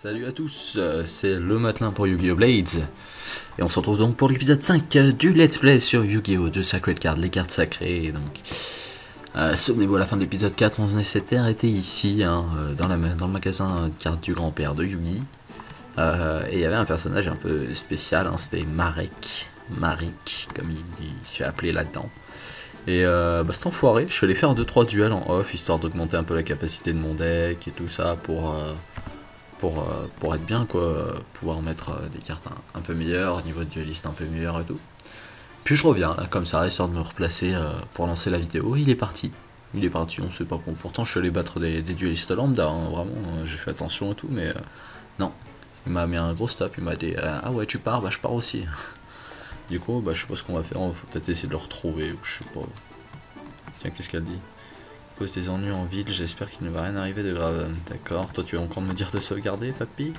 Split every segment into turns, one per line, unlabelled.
Salut à tous, c'est le Matelin pour Yu-Gi-Oh! Blades. Et on se retrouve donc pour l'épisode 5 du Let's Play sur Yu-Gi-Oh! The Sacred Card, les cartes sacrées. Donc, souvenez-vous, à la fin de l'épisode 4, on s'était arrêté ici, hein, dans le magasin de cartes du grand-père de Yugi. Et il y avait un personnage un peu spécial, hein, c'était Marek, comme il se fait appeler là-dedans. Et cet enfoiré, je suis allé faire 2-3 duels en off, histoire d'augmenter un peu la capacité de mon deck et tout ça, pour être bien, quoi, pouvoir mettre des cartes un peu meilleures, niveau de dueliste un peu meilleur et tout. Puis je reviens là comme ça, histoire de me replacer pour lancer la vidéo. Il est parti, on sait pas bon. Pourtant je suis allé battre des duelistes lambda, hein, vraiment, j'ai fait attention et tout, mais non. Il m'a mis un gros stop, il m'a dit ah ouais tu pars, bah je pars aussi. Du coup bah je sais pas ce qu'on va faire, on va peut-être essayer de le retrouver, ou je sais pas. Tiens, qu'est-ce qu'elle dit? Cause des ennuis en ville, j'espère qu'il ne va rien arriver de grave. D'accord, toi tu vas encore me dire de sauvegarder, papy?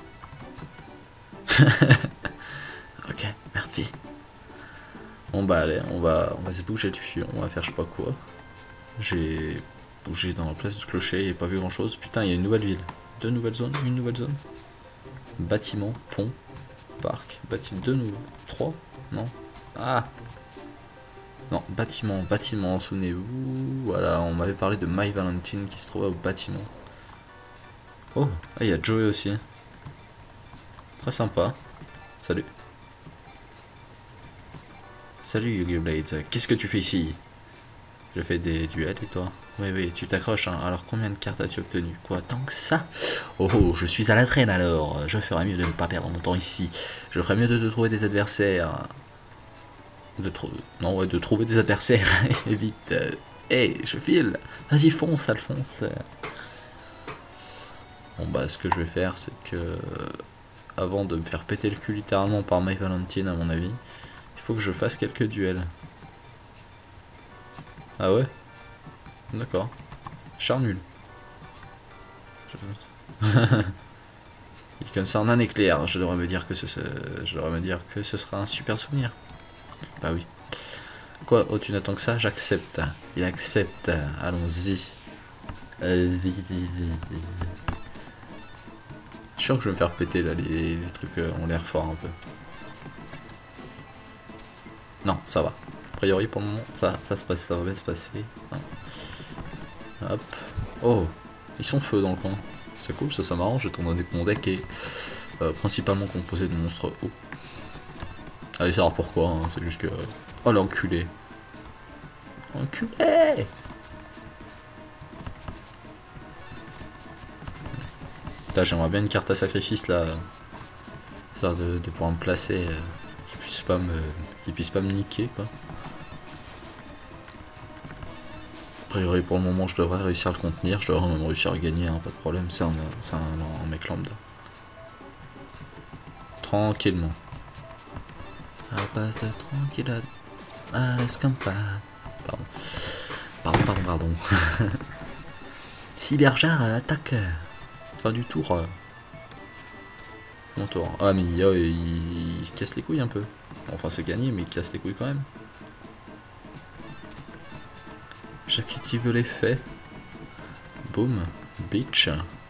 Ok, merci. Bon bah allez, on va se bouger de fion, on va faire je sais pas quoi. J'ai bougé dans la place du clocher et pas vu grand chose. Putain, il y a une nouvelle ville. Deux nouvelles zones, une nouvelle zone. Bâtiment, pont, parc, bâtiment, deux nouveaux. Trois? Non. Ah! Non, bâtiment, souvenez-vous. Voilà, on m'avait parlé de My Valentine qui se trouvait au bâtiment. Oh, il y a Joey aussi. Très sympa. Salut. Salut Yu-Gi-Oh! Blades, qu'est-ce que tu fais ici? Je fais des duels et toi? Oui, tu t'accroches, hein. Alors combien de cartes as-tu obtenu? Quoi, tant que ça? Oh, je suis à la traîne alors. Je ferais mieux de ne pas perdre mon temps ici. Je ferais mieux de te trouver des adversaires. De trouver des adversaires. Vite. Hey, je file. Vas-y, fonce, Alphonse. Bon bah, ce que je vais faire, c'est que avant de me faire péter le cul littéralement par My Valentine, à mon avis, il faut que je fasse quelques duels. Ah ouais? D'accord. Char nul. Et comme ça en un éclair, je devrais me dire que ce sera un super souvenir. Bah oui. Quoi? Oh, tu n'attends que ça? J'accepte. Il accepte. Allons-y. Vite. Je suis sûr que je vais me faire péter là, les trucs ont l'air forts un peu. Non, ça va. A priori pour le moment, ça va bien se passer. Non. Hop. Oh, ils sont feu dans le coin. C'est cool, ça m'arrange, étant donné que mon deck est principalement composé de monstres hauts. Allez savoir pourquoi, hein, c'est juste que... Oh l'enculé. Enculé. Putain, j'aimerais bien une carte à sacrifice là. Histoire de pouvoir me placer, qu'il puisse pas me niquer quoi. A priori pour le moment je devrais réussir à le contenir, je devrais même réussir à gagner, hein, pas de problème, c'est un mec lambda. Tranquillement. À base de tranquille. Ah, laisse comme pas. Pardon. Cyberjar attaque. Fin du tour. Mon tour. Ah mais il casse les couilles un peu. Enfin c'est gagné mais il casse les couilles quand même. Jackie veut les faits. Boum. Bitch.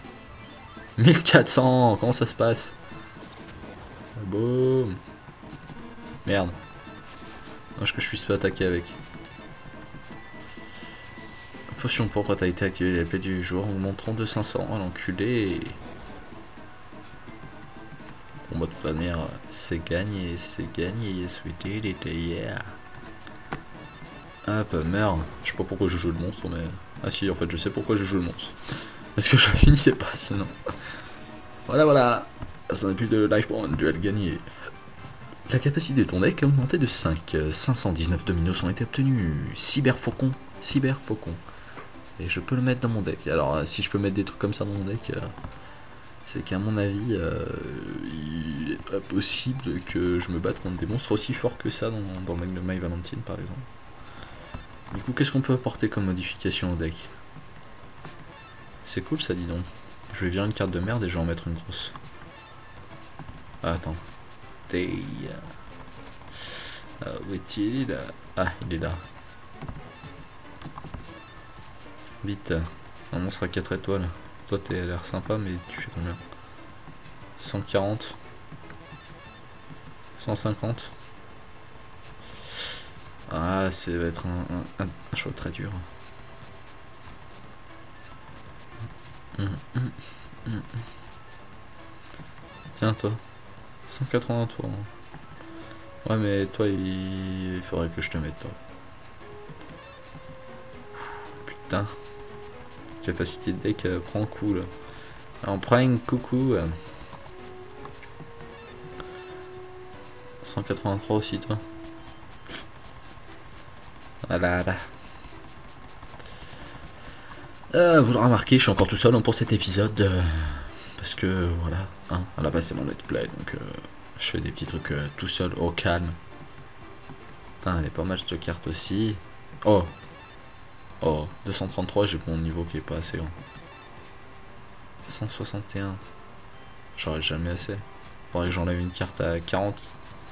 1400. Comment ça se passe? Boum. Merde. Dommage que je puisse pas attaquer avec. Potion, pourquoi t'as été activé les épées du jour? Augmente 32 500. Oh l'enculé. Bon bah de toute manière, c'est gagné, yes we did it, yeah. Hop, merde. Je sais pas pourquoi je joue le monstre, mais... Ah si, en fait je sais pourquoi je joue le monstre. Parce que je finissais pas sinon. Voilà. Ça n'a plus de life point, duel gagné. La capacité de ton deck a augmenté de 5. 519 dominos ont été obtenus. Cyberfaucon. Et je peux le mettre dans mon deck. Alors, si je peux mettre des trucs comme ça dans mon deck, c'est qu'à mon avis, il n'est pas possible que je me batte contre des monstres aussi forts que ça dans le deck de My Valentine, par exemple. Du coup, qu'est-ce qu'on peut apporter comme modification au deck? C'est cool ça, dis donc. Je vais virer une carte de merde et je vais en mettre une grosse. Ah, attends. Où est-il? Ah, il est là. Vite. Un monstre à 4 étoiles. Toi, t'as l'air sympa, mais tu fais combien? 140. 150. Ah, ça va être un choix très dur. Tiens, toi. 183. Ouais, mais toi, il faudrait que je te mette, toi. Putain. Capacité de deck prend coup, là. On prend une coucou. 183 aussi, toi. Voilà. Vous le remarquez, je suis encore tout seul pour cet épisode. Parce que, voilà. Hein, à la base, c'est mon let's play. Donc, je fais des petits trucs tout seul, au calme. Putain, elle est pas mal cette carte aussi. Oh. Oh, 233, j'ai mon niveau qui est pas assez grand. 161. J'aurais jamais assez. Faudrait que j'enlève une carte à 40.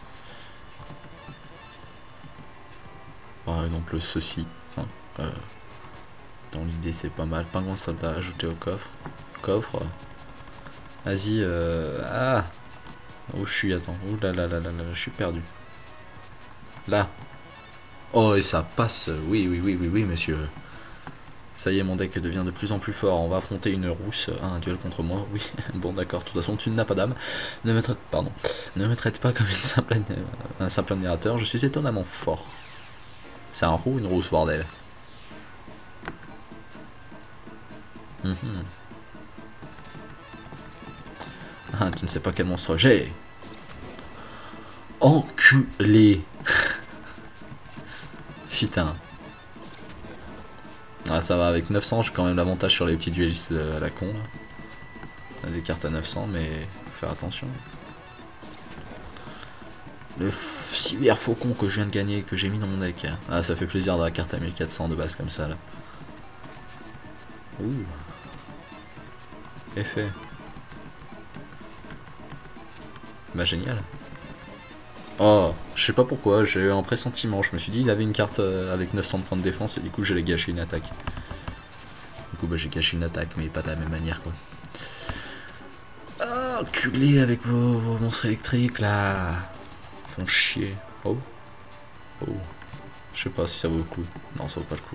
Par exemple, ceci. Hein, dans l'idée, c'est pas mal. Pingouin soldat ajouté au coffre. Coffre. Vas-y. Ah. Où je suis? Attends. Ouh là là là là là. Je suis perdu. Là. Oh, et ça passe. Oui, oui, oui, oui, oui, monsieur. Ça y est, mon deck devient de plus en plus fort. On va affronter une rousse, un duel contre moi. Oui, bon d'accord, de toute façon, tu n'as pas d'âme. Ne me traite pas comme un simple admirateur. Je suis étonnamment fort. C'est un roux ou une rousse, bordel? Ah, tu ne sais pas quel monstre j'ai. Enculé. Putain. Ah, ça va, avec 900, j'ai quand même l'avantage sur les petits duellistes à la con. On a des cartes à 900, mais faut faire attention. Le cyber faucon que je viens de gagner, que j'ai mis dans mon deck. Ah, ça fait plaisir d'avoir la carte à 1400 de base comme ça, là. Ouh. Effet. Bah, génial. Oh, je sais pas pourquoi, j'ai eu un pressentiment. Je me suis dit, il avait une carte avec 900 de points de défense et du coup, j'allais gâcher une attaque. Du coup, bah, j'ai gâché une attaque, mais pas de la même manière, quoi. Ah, enculé avec vos monstres électriques, là. Font chier. Oh. Oh. Je sais pas si ça vaut le coup. Non, ça vaut pas le coup.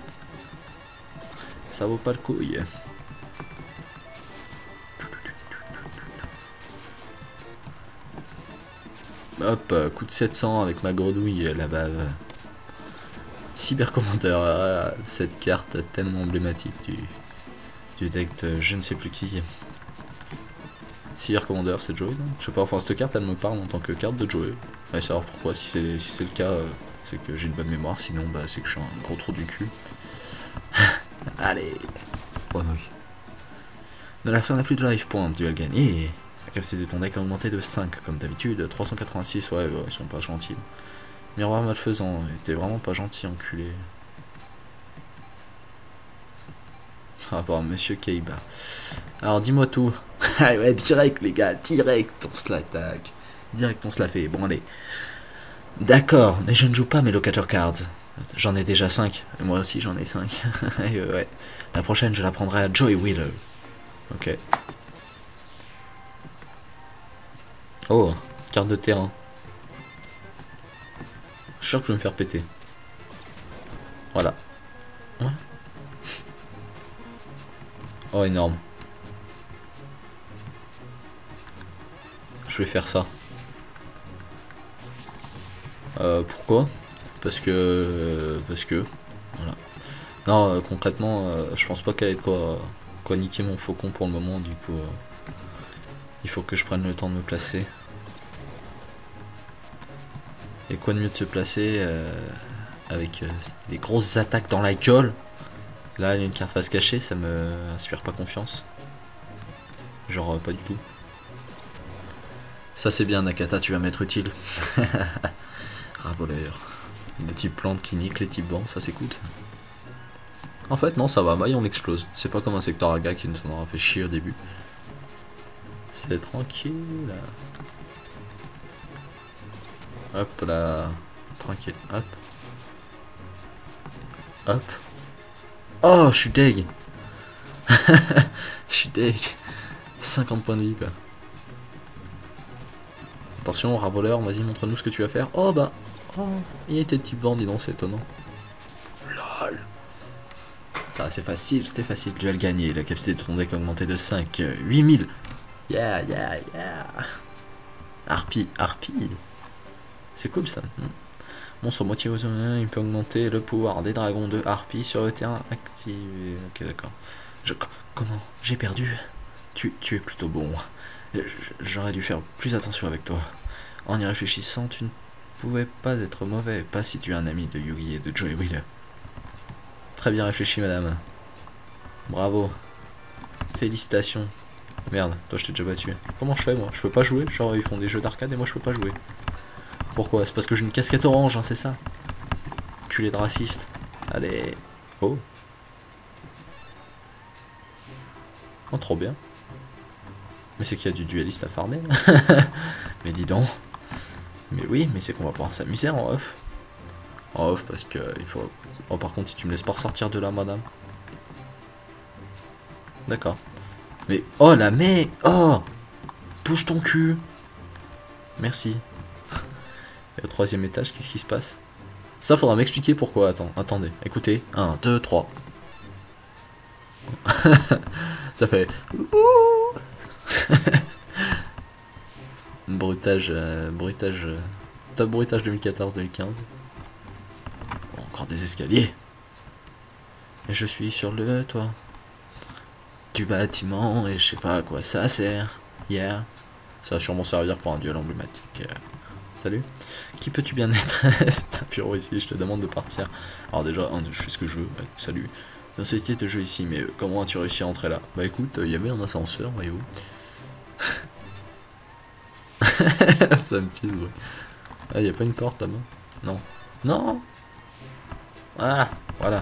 Ça vaut pas le coup, yeah. Hop, coup de 700 avec ma grenouille, la bave. Cybercommandeur, cette carte tellement emblématique du deck de je ne sais plus qui. Cybercommandeur, c'est Joey, non? Je sais pas, enfin cette carte elle me parle en tant que carte de Joey. Allez savoir pourquoi, si c'est le cas, c'est que j'ai une bonne mémoire, sinon bah, c'est que je suis un gros trou du cul. Allez. Oh oui. De la fin n'a plus de life point, duel gagné. La capacité de ton deck a augmenté de 5 comme d'habitude, 386, ouais, ils sont pas gentils. Miroir malfaisant, était vraiment pas gentil, enculé. Ah bah, monsieur Kaiba. Alors dis-moi tout. Ah ouais, direct les gars, direct on se l'attaque. Direct on se la fait, bon allez. D'accord, mais je ne joue pas mes locator cards. J'en ai déjà 5, et moi aussi j'en ai 5. Ouais. La prochaine je la prendrai à Joy Wheeler. Ok. Oh, carte de terrain. Je suis sûr que je vais me faire péter. Voilà. Ouais. Oh, énorme. Je vais faire ça. Pourquoi? Parce que... Voilà. Non, concrètement, je pense pas qu'elle ait de quoi niquer mon faucon pour le moment, du coup... il faut que je prenne le temps de me placer. Et quoi de mieux de se placer avec des grosses attaques dans la gueule. Là, il y a une carte face cachée, ça me inspire pas confiance. Genre, pas du tout. Ça, c'est bien, Nakata, tu vas m'être utile. Ravoleur. Des types plantes qui niquent les types vents, ça c'est cool ça. En fait, non, ça va, Maille on explose. C'est pas comme un secteur Aga qui nous en aura fait chier au début. C'est tranquille. Hop là. Tranquille. Hop. Hop. Oh, je suis deg. Je suis deg. 50 points de vie quoi. Attention, rat voleur, vas-y, montre-nous ce que tu vas faire. Oh bah, oh, il était type vent, dis donc, c'est étonnant. LOL. Ça, c'est facile, c'était facile. Tu vas le gagner. La capacité de ton deck a augmenté de 5, 8000. Yeah, yeah, yeah. Harpie, harpie. C'est cool ça. Monstre moitié aux il peut augmenter le pouvoir des dragons de harpie sur le terrain activé. Ok, d'accord. Comment? J'ai perdu. Tu es plutôt bon. J'aurais dû faire plus attention avec toi. En y réfléchissant, tu ne pouvais pas être mauvais. Pas si tu es un ami de Yugi et de Joey Wheeler. Très bien réfléchi, madame. Bravo. Félicitations. Merde, toi je t'ai déjà battu. Comment je fais moi? Je peux pas jouer? Genre ils font des jeux d'arcade et moi je peux pas jouer. Pourquoi? C'est parce que j'ai une casquette orange, hein, c'est ça? Culé de raciste. Allez. Oh. Oh, trop bien. Mais c'est qu'il y a du dueliste à farmer là. Mais dis donc. Mais oui, mais c'est qu'on va pouvoir s'amuser en off. En off parce que il faut... Oh par contre si tu me laisses pas ressortir de là madame. D'accord. Mais oh la mec. Oh. Bouge ton cul. Merci. Et au 3e étage, qu'est-ce qui se passe? Ça faudra m'expliquer pourquoi. Attendez, écoutez. 1, 2, 3. Ça fait... bruitage, top bruitage 2014-2015. Bon, encore des escaliers. Et je suis sur le toit du bâtiment et je sais pas à quoi ça sert. Yeah. Ça va sûrement servir pour un duel emblématique. Salut. Qui peux-tu bien être? C'est un bureau ici, je te demande de partir. Alors déjà, je fais ce que je veux. Salut. Dans cette idée de jeu ici, mais comment as-tu réussi à entrer là? Bah écoute, il y avait un ascenseur, voyez-vous. Ça me pisse, ouais. Ah, y a pas une porte là-bas? Non. Non. Ah, voilà.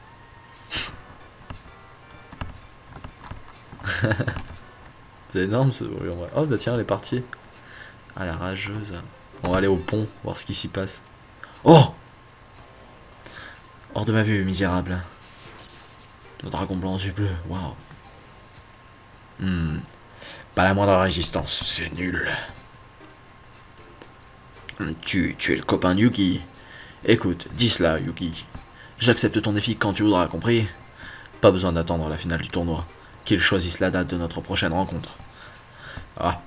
C'est énorme ce bruit en vrai. Oh bah tiens, elle est partie. Ah la rageuse. On va aller au pont, voir ce qui s'y passe. Oh! Hors de ma vue, misérable. Le dragon blanc aux yeux bleus, waouh. Pas la moindre résistance, c'est nul. Tu es le copain de Yugi. Écoute, dis cela, Yugi. J'accepte ton défi quand tu voudras, compris? Pas besoin d'attendre la finale du tournoi. Qu'il choisisse la date de notre prochaine rencontre. Ah.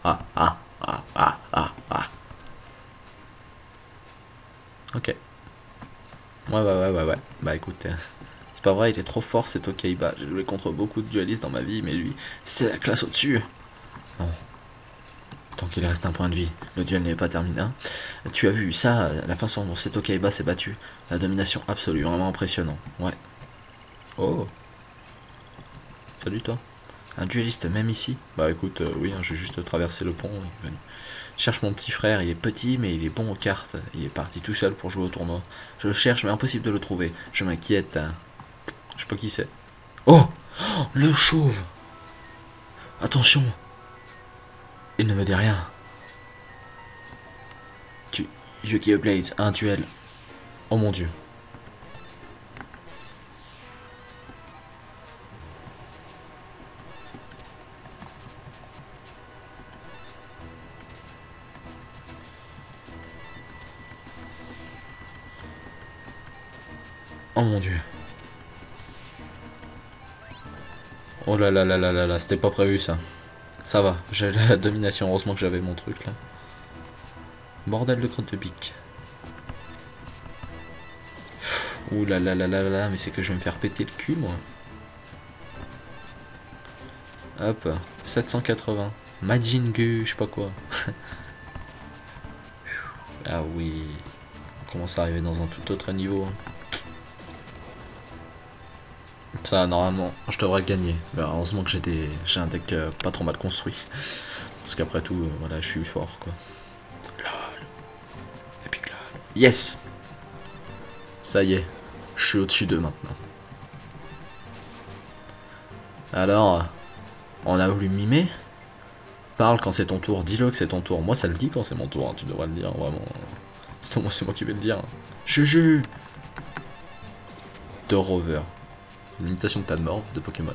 Ok. Ouais. Bah écoute, c'est pas vrai, il est trop fort cet Okaiba. J'ai joué contre beaucoup de duelistes dans ma vie, mais lui, c'est la classe au-dessus. Non. Tant qu'il reste un point de vie, le duel n'est pas terminé. Hein. Tu as vu ça, la façon dont cet Okaiba s'est battu. La domination absolue, vraiment impressionnant. Ouais. Oh. Salut toi. Un dueliste même ici? Bah écoute, oui, hein, j'ai juste traversé le pont. Je cherche mon petit frère, il est petit mais il est bon aux cartes. Il est parti tout seul pour jouer au tournoi. Je le cherche mais impossible de le trouver. Je m'inquiète. Hein. Je sais pas qui c'est. Oh, le chauve. Attention. Il ne me dit rien. Yu-Gi-Oh! Blades, un duel. Oh mon dieu. Oh mon dieu. Oh là, c'était pas prévu ça. Ça va, j'ai la domination, heureusement que j'avais mon truc là. Bordel de crotte de pique. Ouh là, mais c'est que je vais me faire péter le cul moi. Hop, 780. Majin Gu, je sais pas quoi. Ah oui. On commence à arriver dans un tout autre niveau. Ça, normalement, je devrais gagner. Mais heureusement que j'ai un deck pas trop mal construit. Parce qu'après tout, voilà, je suis fort, quoi. LOL. Epic LOL. Yes. Ça y est. Je suis au-dessus d'eux maintenant. Alors, on a voulu mimer. Parle quand c'est ton tour. Dis-le que c'est ton tour. Moi, ça le dit quand c'est mon tour. Hein. Tu devrais le dire, vraiment. C'est moi qui vais le dire. Juju. De Rover. Une imitation de Tadmor de Pokémon.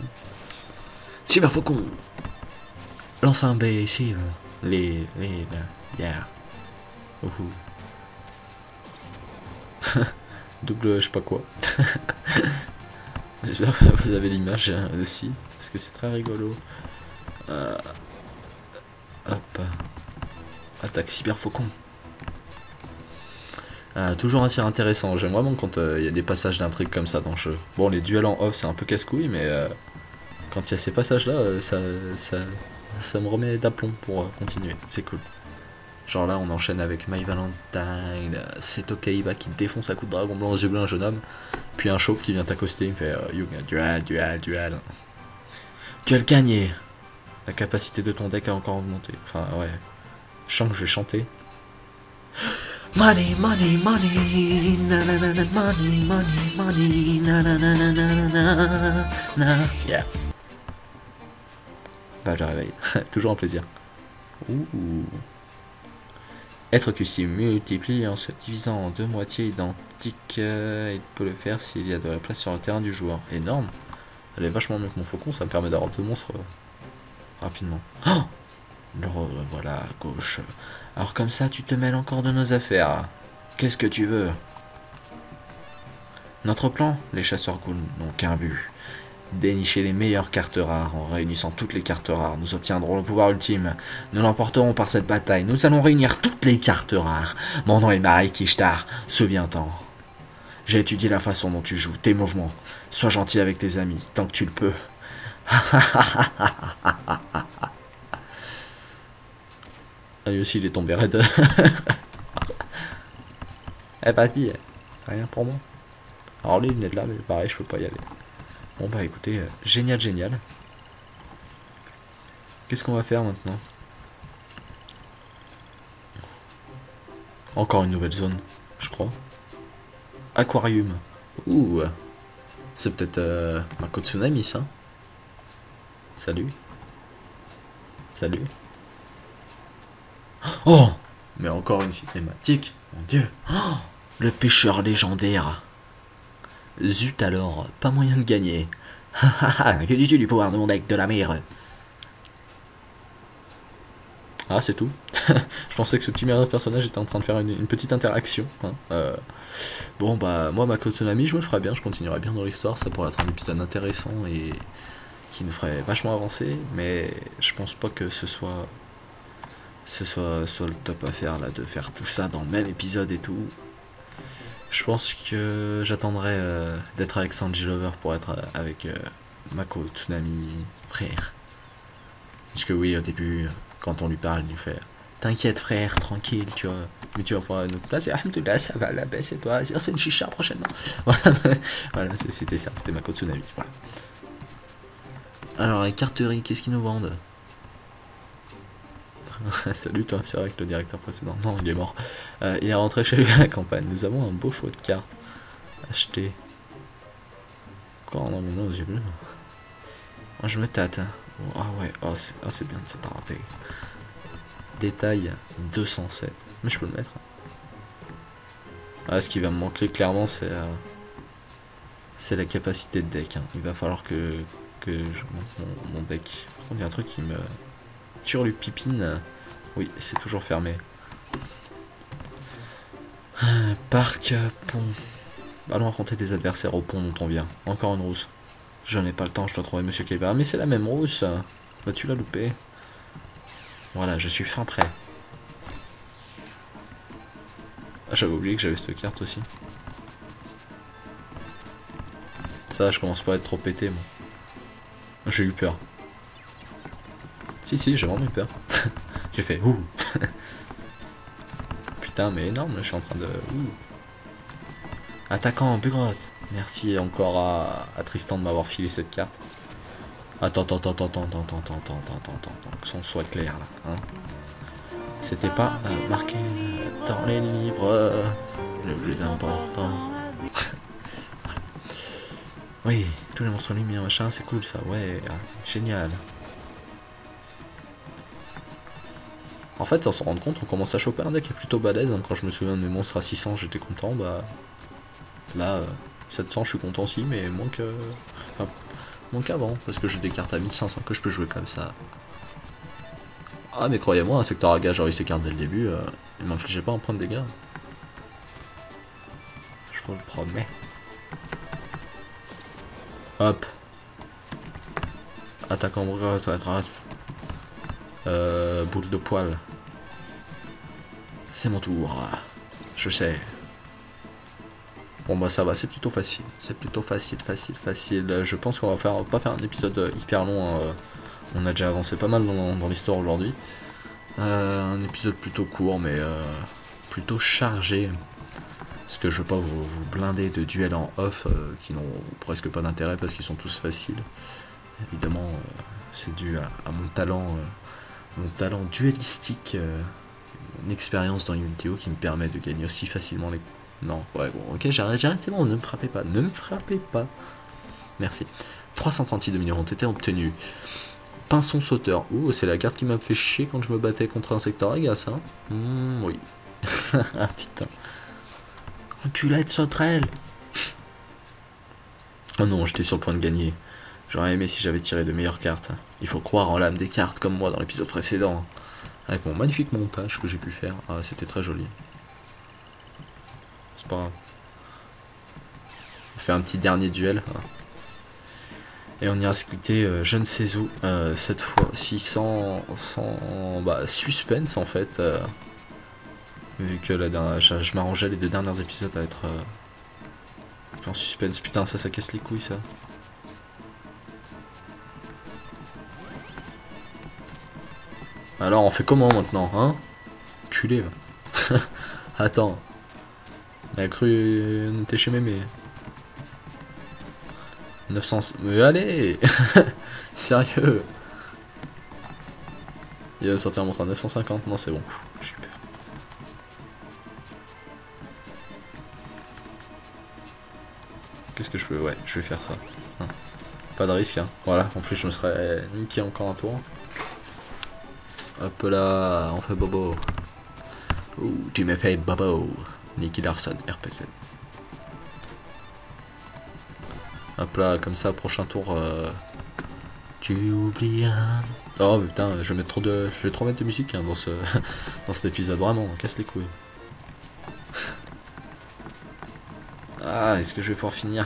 Cyber Faucon. Lance un B ici. Yeah. Oh. Double je sais pas quoi. J'espère que vous avez l'image aussi, parce que c'est très rigolo. Hop. Attaque cyber faucon. Toujours un tir intéressant. J'aime vraiment quand il y a des passages d'intrigue comme ça dans le jeu. Bon, les duels en off c'est un peu casse-couille, mais quand il y a ces passages là, ça me remet d'aplomb pour continuer. C'est cool. Genre là on enchaîne avec My Valentine, Seto Kaiba qui défonce à coup de dragon blanc aux yeux bleus un jeune homme, puis un chauve qui vient t'accoster, il me fait duel. Duel gagné. La capacité de ton deck a encore augmenté. Enfin ouais. Je sens que je vais chanter. Money, money, money, na na na na, money, money, money, na na na na na na na. Yeah. Bah je réveille. Toujours un plaisir. Ouh. Être QC multiplie en se divisant en deux moitiés identiques. Il peut le faire s'il y a de la place sur le terrain du joueur. Énorme. Elle est vachement mieux que mon faucon, ça me permet d'avoir deux monstres rapidement. Oh, le voilà à gauche. Alors comme ça, tu te mêles encore de nos affaires. Qu'est-ce que tu veux? Notre plan, les chasseurs ghouls n'ont qu'un but. Dénicher les meilleures cartes rares. En réunissant toutes les cartes rares, nous obtiendrons le pouvoir ultime. Nous l'emporterons par cette bataille. Nous allons réunir toutes les cartes rares. Mon nom est Marik Ishtar. Souviens-t'en. J'ai étudié la façon dont tu joues, tes mouvements. Sois gentil avec tes amis, tant que tu le peux. Ah, lui aussi, il est tombé raide. Eh bah dis, rien pour moi. Alors lui, il venait de là, mais pareil, je peux pas y aller. Bon bah écoutez, génial, génial. Qu'est-ce qu'on va faire maintenant? Encore une nouvelle zone, je crois. Aquarium. Ouh. C'est peut-être Mako Tsunami ça. Salut. Salut. Oh. Mais encore une cinématique. Mon dieu. Oh, le pêcheur légendaire. Zut alors, pas moyen de gagner. Que dis-tu du pouvoir de mon deck de la mer? Ah, c'est tout. Je pensais que ce petit personnage était en train de faire une petite interaction. Hein. Bon, bah, moi, Mako Tsunami, je me le ferai bien, je continuerai bien dans l'histoire. Ça pourrait être un épisode intéressant et qui nous ferait vachement avancer. Mais je pense pas que ce soit le top à faire, là, de faire tout ça dans le même épisode et tout. Je pense que j'attendrai d'être avec Sanji Lover pour être avec Mako Tsunami frère. Parce que oui, au début, quand on lui parle, il lui fait t'inquiète frère, tranquille, tu vois. Mais tu vas pouvoir nous placer. Alhamdoulilah, ça va, la baisse et toi, c'est une chicha prochainement. Voilà, c'était ça, c'était Mako Tsunami. Voilà. Alors, les carteries, qu'est-ce qu'ils nous vendent? Salut toi, c'est vrai que le directeur précédent, non il est mort. Il est rentré chez lui à la campagne. Nous avons un beau choix de cartes. Acheter. Encore un nom aux yeux bleus. Moi je me tâte. Hein. Ah ouais, oh, c'est bien de se tâter. Détail 207. Mais je peux le mettre. Ah, ce qui va me manquer clairement c'est la capacité de deck. Hein. Il va falloir que je monte mon deck. Par contre il y a un truc qui me turlupipine. Oui, c'est toujours fermé. Parc, pont. Allons affronter des adversaires au pont dont on vient. Encore une rousse. Je n'ai pas le temps, je dois trouver Monsieur Kaiba. Mais c'est la même rousse. Bah tu l'as loupé. Voilà, je suis fin prêt. Ah, j'avais oublié que j'avais cette carte aussi. Ça, je commence pas à être trop pété, moi. J'ai eu peur. Si, j'ai vraiment eu peur. J'ai fait ouh. Putain, mais énorme, je suis en train de. Ouh. Attaquant, Bugroth. Merci encore à Tristan de m'avoir filé cette carte. Attends, que son soit clair là. Hein. C'était pas marqué dans les livres le plus important. Oui, tous les monstres lumière, machin, c'est cool ça, ouais, génial. En fait, sans s'en rendre compte, on commence à choper un deck qui est plutôt balèze. Hein. Quand je me souviens de mes monstres à 600, j'étais content. Bah là, 700, je suis content aussi, mais moins que, enfin, moins qu'avant, parce que j'ai des cartes à 1500 que je peux jouer comme ça. Ah mais croyez-moi, un secteur à gage, genre il s'écarte dès le début, il m'infligeait pas un point de dégâts. Je vous le promets. Hop. Attaque en bras, boule de poil. C'est mon tour. Je sais. Bon bah ça va, c'est plutôt facile. C'est plutôt facile. Je pense qu'on va pas faire un épisode hyper long. On a déjà avancé pas mal dans l'histoire aujourd'hui. Un épisode plutôt court mais plutôt chargé. Parce que je veux pas vous blinder de duels en off qui n'ont presque pas d'intérêt parce qu'ils sont tous faciles. Évidemment, c'est dû à mon talent duelistique, une expérience dans Yu-Gi-Oh qui me permet de gagner aussi facilement les... Non, ouais, bon, ok, j'arrête, c'est bon, ne me frappez pas. Merci. 336 de millions ont été obtenus. Pinson sauteur. Ouh, c'est la carte qui m'a fait chier quand je me battais contre un secteur agace, hein. Oui. Ah putain. Enculette sauterelle. Oh non, j'étais sur le point de gagner. J'aurais aimé si j'avais tiré de meilleures cartes. Il faut croire en l'âme des cartes, comme moi dans l'épisode précédent. Avec mon magnifique montage que j'ai pu faire. Ah, c'était très joli. C'est pas grave. On fait un petit dernier duel. Et on ira scruter je ne sais où. Cette fois-ci sans suspense en fait. Vu que je m'arrangeais les 2 derniers épisodes à être en suspense. Putain, ça casse les couilles ça. Alors on fait comment maintenant, hein? Culé va. Attends. Il a cru t'es chez mémé. 900... Mais allez. Sérieux. Il va sortir un monstre à 950. Non c'est bon. J'ai peur. Qu'est-ce que je peux... Ouais, je vais faire ça. Pas de risque, hein. Voilà, en plus je me serais niqué encore un tour. Hop là, on fait bobo. Ouh, tu m'as fait bobo. Nicky Larson, RPZ. Hop là, comme ça, prochain tour. Tu oublies un... Oh putain, je vais trop mettre de musique hein, dans cet épisode, vraiment, on casse les couilles. Ah, est-ce que je vais pouvoir finir?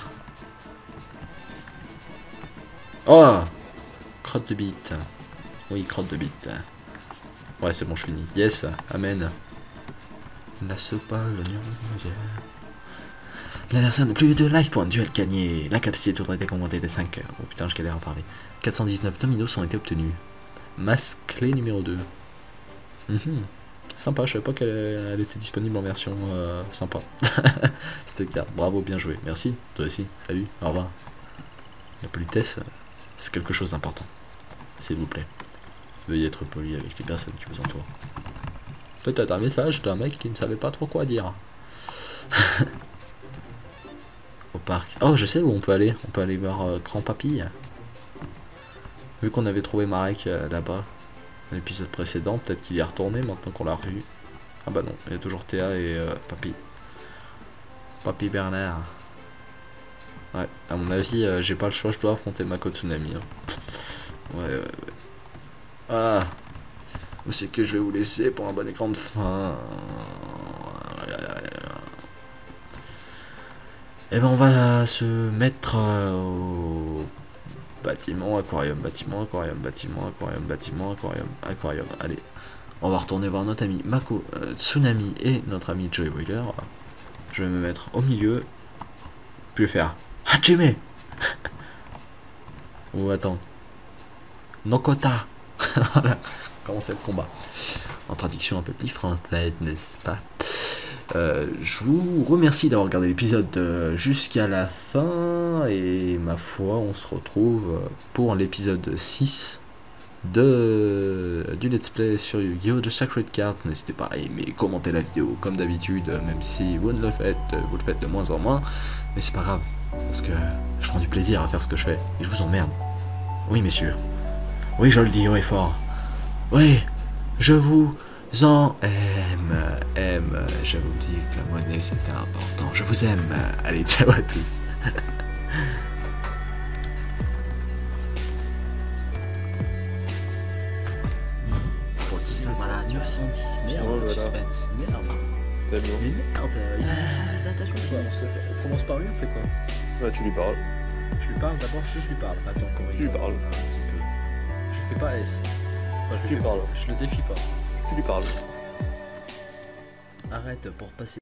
Oh, crotte de bite. Oui, crotte de bite. Ouais, c'est bon, je finis. Yes, amen. Laisse pas l'oignon. L'adversaire n'a plus de life point, duel gagné. La capacité de tour été augmentée de 5 heures. Oh putain, je galère à parler. 419 dominos ont été obtenus. Masse clé numéro 2. Sympa, je savais pas qu'elle était disponible en version sympa. Cette carte, bravo, bien joué. Merci, toi aussi. Salut, au revoir. La politesse, c'est quelque chose d'important. S'il vous plaît. Veuillez être poli avec les personnes qui vous entourent. Peut-être un message d'un mec qui ne savait pas trop quoi dire. Au parc. Oh, je sais où on peut aller. On peut aller voir Grand Papy. Vu qu'on avait trouvé Marek là-bas, dans l'épisode précédent, peut-être qu'il y est retourné maintenant qu'on l'a revu. Ah bah non, il y a toujours Théa et Papy. Papy Bernard. Ouais, à mon avis, j'ai pas le choix, je dois affronter Mako Tsunami. Hein. Ouais. Ah, où c'est que je vais vous laisser pour un bon écran de fin? Et ben on va se mettre au bâtiment, aquarium. Allez, on va retourner voir notre ami Mako Tsunami et notre ami Joey Wheeler. Je vais me mettre au milieu. Puis le faire Hachime. Ou attends. Nokota. Voilà, commencer le combat. En traduction un peu plus française, n'est-ce pas? Je vous remercie d'avoir regardé l'épisode jusqu'à la fin. Et ma foi, on se retrouve pour l'épisode 6 du let's play sur Yu-Gi-Oh! The Sacred Card. N'hésitez pas à aimer, commenter la vidéo comme d'habitude, même si vous le faites de moins en moins. Mais c'est pas grave, parce que je prends du plaisir à faire ce que je fais. Et je vous emmerde. Oui, messieurs. Oui, je le dis haut et fort. Oui, je vous en aime. Je vous dis que la monnaie c'était important. Je vous aime. Allez, ciao à tous. ça, voilà, 910, merde,
Ouais, voilà.
suspense. Merde.
Tellement.
Mais merde, il a 910 d'attaque aussi.
On commence par lui, on fait quoi?
Ouais, tu lui parles.
Je lui parle d'abord, je lui parle. Attends, comment
Tu lui parles.
Un petit peu. Je fais pas S. Enfin, je
Tu
lui
parles.
Je le défie pas.
Tu lui parles.
Arrête pour passer.